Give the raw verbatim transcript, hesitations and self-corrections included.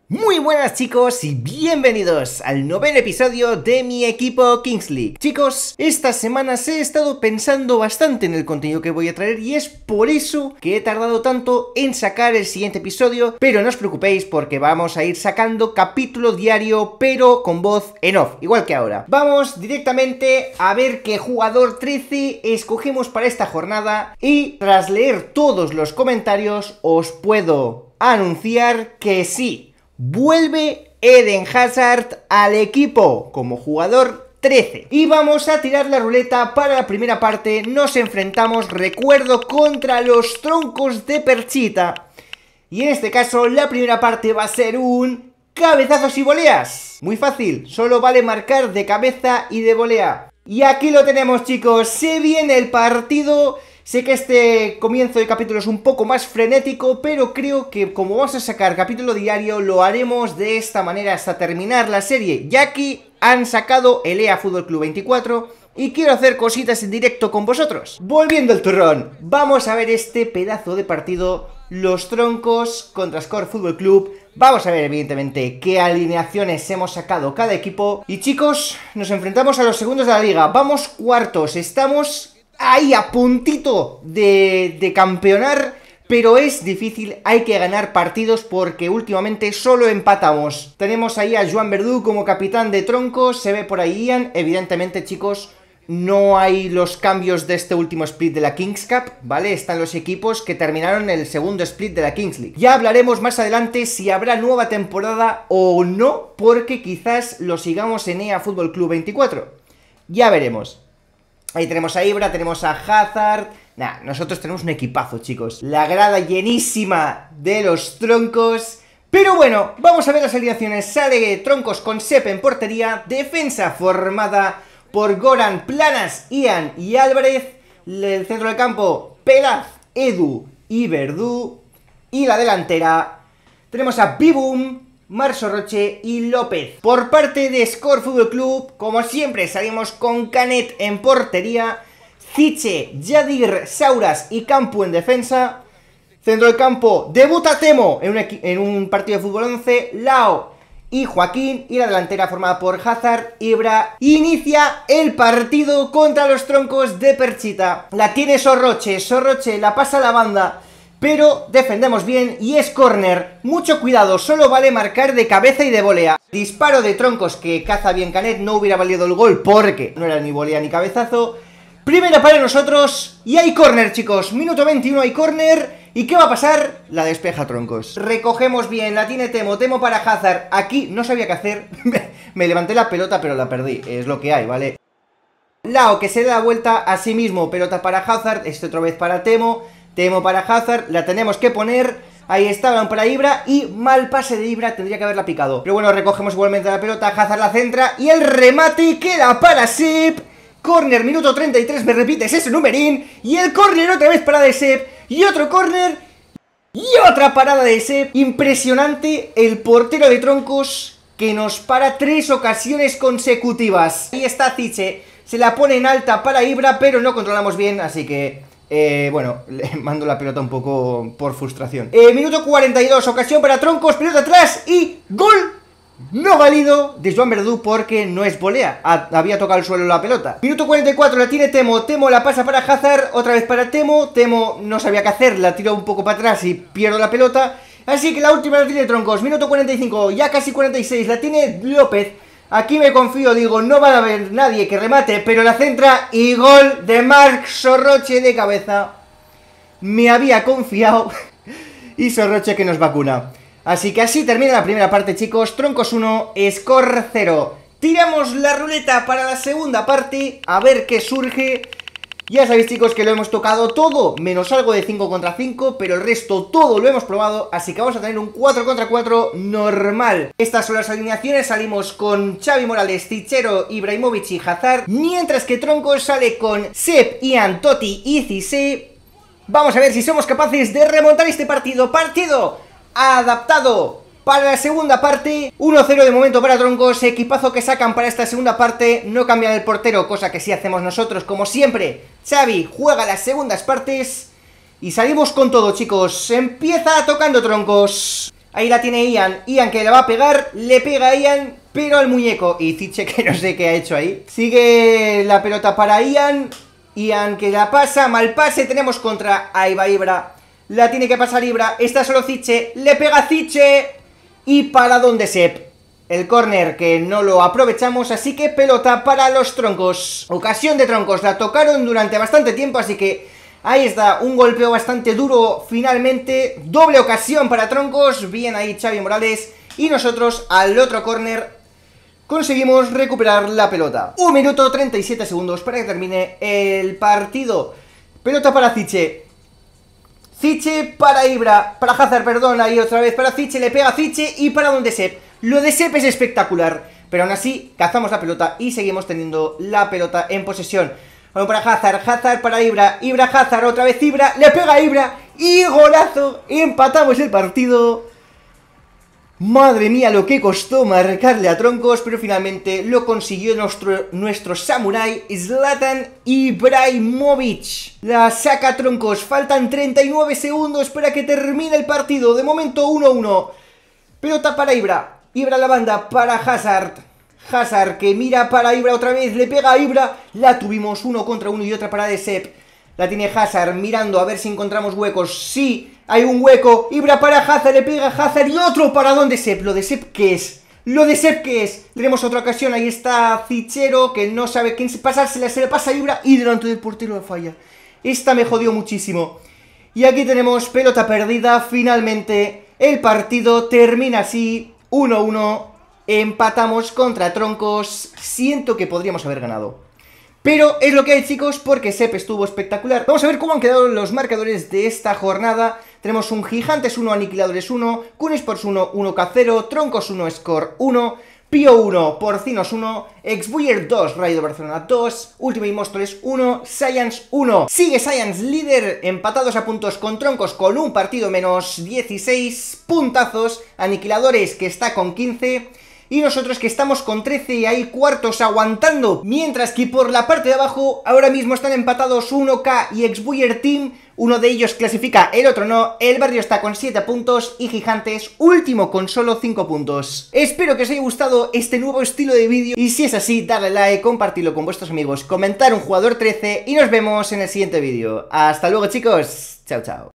Muy buenas chicos y bienvenidos al noveno episodio de mi equipo Kings League. Chicos, estas semanas he estado pensando bastante en el contenido que voy a traer y es por eso que he tardado tanto en sacar el siguiente episodio, pero no os preocupéis porque vamos a ir sacando capítulo diario pero con voz en off, igual que ahora. Vamos directamente a ver qué jugador trece escogemos para esta jornada y tras leer todos los comentarios os puedo anunciar que sí. Vuelve Eden Hazard al equipo como jugador trece. Y vamos a tirar la ruleta para la primera parte. Nos enfrentamos, recuerdo, contra los troncos de Perchita. Y en este caso la primera parte va a ser un cabezazos y voleas. Muy fácil, solo vale marcar de cabeza y de volea. Y aquí lo tenemos chicos, se viene el partido. Sé que este comienzo de capítulo es un poco más frenético, pero creo que como vamos a sacar capítulo diario, lo haremos de esta manera hasta terminar la serie. Ya que han sacado el E A Fútbol Club veinticuatro y quiero hacer cositas en directo con vosotros. Volviendo al turrón, vamos a ver este pedazo de partido, los troncos contra Score Fútbol Club. Vamos a ver evidentemente qué alineaciones hemos sacado cada equipo. Y chicos, nos enfrentamos a los segundos de la liga, vamos cuartos, estamos ahí a puntito de, de campeonar, pero es difícil, hay que ganar partidos porque últimamente solo empatamos. Tenemos ahí a Joan Verdú como capitán de troncos, se ve por ahí Ian. Evidentemente chicos, no hay los cambios de este último split de la Kings Cup, ¿vale? Están los equipos que terminaron el segundo split de la Kings League. Ya hablaremos más adelante si habrá nueva temporada o no, porque quizás lo sigamos en E A Fútbol Club veinticuatro. Ya veremos. Ahí tenemos a Ibra, tenemos a Hazard. Nah, nosotros tenemos un equipazo, chicos. La grada llenísima de los troncos. Pero bueno, vamos a ver las alineaciones. Sale troncos con Sepp en portería. Defensa formada por Goran, Planas, Ian y Álvarez. El centro del campo, Pelaz, Edu y Verdú. Y la delantera tenemos a Bibum, Marso Roche y López. Por parte de Score Fútbol Club, como siempre salimos con Canet en portería, Ziche, Yadir, Sauras y Campu en defensa. Centro del campo, debuta Temo en un, en un partido de fútbol once, Lao y Joaquín. Y la delantera formada por Hazard, Ibra. Inicia el partido contra los troncos de Perchita. La tiene Sorroche, Sorroche la pasa a la banda, pero defendemos bien y es córner. Mucho cuidado, solo vale marcar de cabeza y de volea. Disparo de troncos que caza bien Canet, no hubiera valido el gol porque no era ni volea ni cabezazo. Primera para nosotros y hay córner chicos, minuto veintiuno hay córner. ¿Y qué va a pasar? La despeja troncos. Recogemos bien, la tiene Temo, Temo para Hazard. Aquí no sabía qué hacer, me levanté la pelota pero la perdí, es lo que hay, ¿vale? Lao que se da vuelta a sí mismo, pelota para Hazard, este otra vez para Temo. Temo para Hazard, la tenemos que poner. Ahí está, balón para Ibra. Y mal pase de Ibra, tendría que haberla picado. Pero bueno, recogemos igualmente la pelota. Hazard la centra y el remate queda para Sepp. Córner, minuto treinta y tres, me repites ese numerín. Y el córner otra vez para de Sepp. Y otro córner. Y otra parada de Sepp. Impresionante el portero de troncos que nos para tres ocasiones consecutivas. Ahí está Ziche, se la pone en alta para Ibra, pero no controlamos bien, así que... Eh, bueno, le mando la pelota un poco por frustración. eh, Minuto cuarenta y dos, ocasión para troncos, pelota atrás y gol no válido de Joan Verdú porque no es volea, ha, había tocado el suelo la pelota. Minuto cuarenta y cuatro, la tiene Temo, Temo la pasa para Hazard, otra vez para Temo. Temo no sabía qué hacer, la tiró un poco para atrás y pierdo la pelota. Así que la última la tiene troncos, minuto cuarenta y cinco, ya casi cuarenta y seis, la tiene López. Aquí me confío, digo, no va a haber nadie que remate, pero la centra y gol de Marc Sorroche de cabeza. Me había confiado y Sorroche que nos vacuna. Así que así termina la primera parte, chicos. Troncos uno, Score cero. Tiramos la ruleta para la segunda parte, a ver qué surge. Ya sabéis chicos que lo hemos tocado todo, menos algo de cinco contra cinco, pero el resto todo lo hemos probado, así que vamos a tener un cuatro contra cuatro normal. Estas son las alineaciones, salimos con Xavi Morales, Tichero, Ibrahimovic y Hazard, mientras que Troncos sale con Sepp, Ian, Totti y Cissé. Vamos a ver si somos capaces de remontar este partido, partido adaptado para la segunda parte. Uno cero de momento para Troncos, equipazo que sacan para esta segunda parte. No cambian el portero, cosa que sí hacemos nosotros como siempre. Xavi juega las segundas partes y salimos con todo chicos. Empieza tocando Troncos. Ahí la tiene Ian, Ian que le va a pegar, le pega a Ian, pero al muñeco. Y Ziche que no sé qué ha hecho ahí. Sigue la pelota para Ian, Ian que la pasa, mal pase, tenemos contra, ahí va Ibra. La tiene que pasar Ibra, está solo Ziche, le pega a Ziche. Y para donde Sepp. El córner que no lo aprovechamos, así que pelota para los troncos. Ocasión de troncos, la tocaron durante bastante tiempo, así que ahí está, un golpeo bastante duro finalmente. Doble ocasión para troncos, bien ahí Xavi Morales. Y nosotros al otro córner conseguimos recuperar la pelota. Un minuto treinta y siete segundos para que termine el partido. Pelota para Ziche. Ziche para Ibra, para Hazard, perdón, ahí otra vez para Ziche, le pega a Ziche y para donde Sepp. Lo de Sepp es espectacular, pero aún así cazamos la pelota y seguimos teniendo la pelota en posesión. Bueno, para Hazard, Hazard para Ibra, Ibra Hazard, otra vez Ibra, le pega a Ibra y golazo, empatamos el partido. Madre mía lo que costó marcarle a troncos, pero finalmente lo consiguió nuestro, nuestro samurái Zlatan Ibrahimovic. La saca troncos, faltan treinta y nueve segundos para que termine el partido, de momento uno uno. Pelota para Ibra. Ibra a la banda para Hazard. Hazard que mira para Ibra otra vez, le pega a Ibra. La tuvimos uno contra uno y otra para de Sepp. La tiene Hazard mirando a ver si encontramos huecos. Sí, hay un hueco. Ibra para Hazard, le pega a Hazard y otro para donde Sepp. Lo de Sepp, ¿qué es? Lo de Sepp, ¿qué es? Tenemos otra ocasión, ahí está Zichero que no sabe quién pasársela, se le pasa a Ibra y delante del portero la falla. Esta me jodió muchísimo. Y aquí tenemos pelota perdida, finalmente el partido termina así. uno uno, empatamos contra troncos, siento que podríamos haber ganado. Pero es lo que hay, chicos, porque Sepp estuvo espectacular. Vamos a ver cómo han quedado los marcadores de esta jornada. Tenemos un Gigantes uno, Aniquiladores uno, Kunesports uno, uno K cero, Troncos uno, Score uno, Pío uno, Porcinos uno, Exbuyer dos, Rayo de Barcelona dos, Ultimate Móstoles uno, Science uno. Sigue Science líder, empatados a puntos con Troncos con un partido menos, dieciséis puntazos. Aniquiladores que está con quince. Y nosotros que estamos con trece y ahí cuartos aguantando. Mientras que por la parte de abajo ahora mismo están empatados uno K y Exbuyer Team. Uno de ellos clasifica, el otro no. El Barrio está con siete puntos y Gigantes último con solo cinco puntos. Espero que os haya gustado este nuevo estilo de vídeo. Y si es así, darle like, compartirlo con vuestros amigos, comentar un jugador trece y nos vemos en el siguiente vídeo. Hasta luego, chicos. Chao, chao.